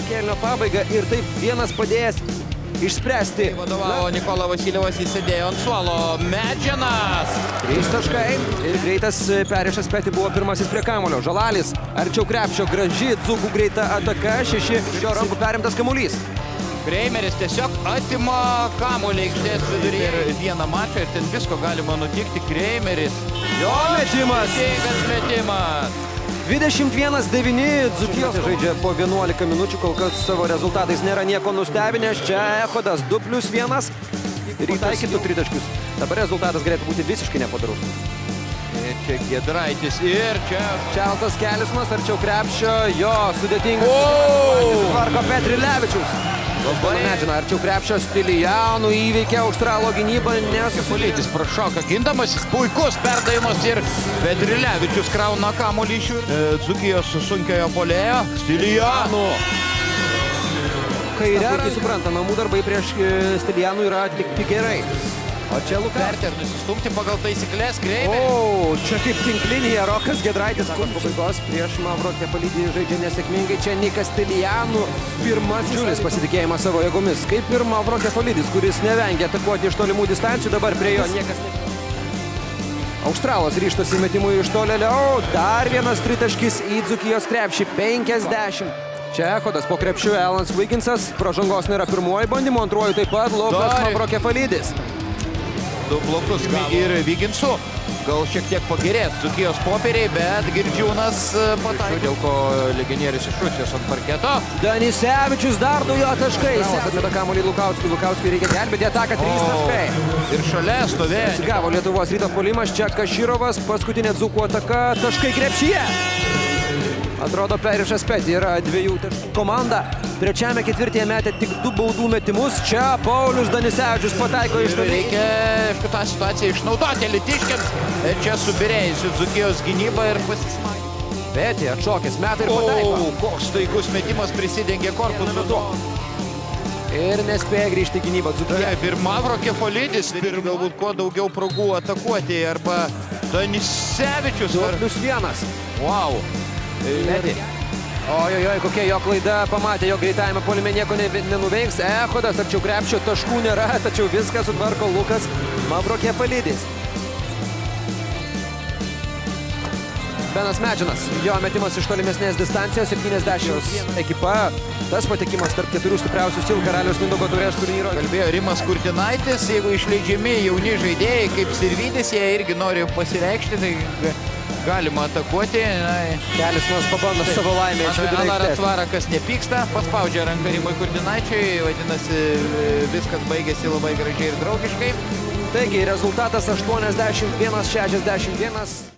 kėlinio pabaigą ir taip vienas padėjęs išspręsti. Vadovavo Nikola Vasiljevas, įsėdėjo ant suolo. Medžianas. 3 taškai ir greitas perėšas Peti buvo pirmasis prie kamuolio. Žalalis arčiau krepšio, graži dzūkų greita ataka, 6 jo rankų perimtas kamuolys. Kreimeris tiesiog atima kamuolį aikštės viduryje ir vieną mačą ir ten visko galima nutikti. Kreimeris. Jo metimas. Teigas metimas. 21-9 Dzūkijos žaidžia po 11 minučių, kol kas savo rezultatais nėra nieko nustebinęs. Čia Echodas 2+1 ir įtaikytų 3 taškius. Dabar rezultatas galėtų būti visiškai nepadarus. Ir čia Giedraitis ir čia Čeltas Kelismas arčiau krepšio, jo sudėtingas. Tvarko Petrilevičius. Medžiana arčiau krepšio, Stilijanų įveikia Australo gynybą, Nesufolėtis prašoka gindamas, puikus perdavimas ir Petrilevičius krauna kamuolį iš Dzūkijos sunkiojo puolėjo. Stilijanų. Kairė supranta, namų darbai prieš Stilijanų yra atlikti gerai. O čia Lukas. Perter nusistumti pagal taisyklės, Kreimeris. O, čia kaip tinklinėje Rokas Giedraitis. Pabaigos prieš Mavro Kefalidį žaidžia nesėkmingai. Čia Nikas Stilijanų pirmasis. Džiulis pasitikėjimas savo jėgomis. Kaip ir Mavro Kefalidis, kuris nevengia atakuoti iš tolimų distancijų. Dabar prie jo niekas ne... Australas ryžtasi metimui iš tolėliau. Dar vienas tritaškis į Dzūkijos krepšį. 50. Čia Echodas po krepšiu Elans Wigginsas. Pražangos nėra pirmuoju bandymu, antruoju taip pat Lukas Mavro Kefalidis. 2 blokus ir Wigginsų. Gal šiek tiek pagerės Dzūkijos popieriai, bet Girdžiūnas pataikė. Dėl ko legionierius iš Rusijos ant parketo. Danisevičius dar 2 jo taškai. Atmeta kamuolį Lukauskui. Lukauskui reikia gelbėti ataką 3 taškai. Ir šalia stovėjo. Atsigavo Lietuvos Ryto puolimas. Čia Kaširovas. Paskutinė Dzūkų ataka. Taškai krepšyje. Atrodo, Perišas Peti yra 2 taškų komanda. Trečiame ketvirtyje metė tik 2 baudų metimus. Čia Paulius Danisevičius pataiko iš toli. Reikia, aišku, tą situaciją išnaudoti elitiškiams. Čia subirėjusi Dzūkijos gynyba ir pasismagė. Peti atšokęs metą ir pataiko. Koks staigus metimas prisidengė korpusu. Ir nespėja grįžti į gynybą Dzūkija. Ir Mavro Kefalidis turi galbūt kuo daugiau progų atakuoti. Arba Danisevičius. 2+1. Wow. Peti. Ojojoj, kokia jo klaida, pamatė, jo greitajame puolime nieko nenuveiks. Echodas arčiau krepšio, taškų nėra, tačiau viską sutvarko Lukas Mavro Kefalidis. Benas Medžianas, jo metimas iš tolimesnės distancijos, 70 ekipa. Tas patekimas tarp 4 stipriausių Sil Karaliaus Mindaugo taurės turnyro. Kalbėjo Rimas Kurtinaitis, jeigu išleidžiami jauni žaidėjai kaip Sirvydis, jie irgi nori pasireikšti, tai galima atakuoti. Kelismas pabando savo laimę iš vidurio aikštės. Alaras Tvarakas nepyksta, paspaudžia ranką Rimui Kurtinaičiui, vadinasi, viskas baigėsi labai gražiai ir draugiškai. Taigi, rezultatas 81-61.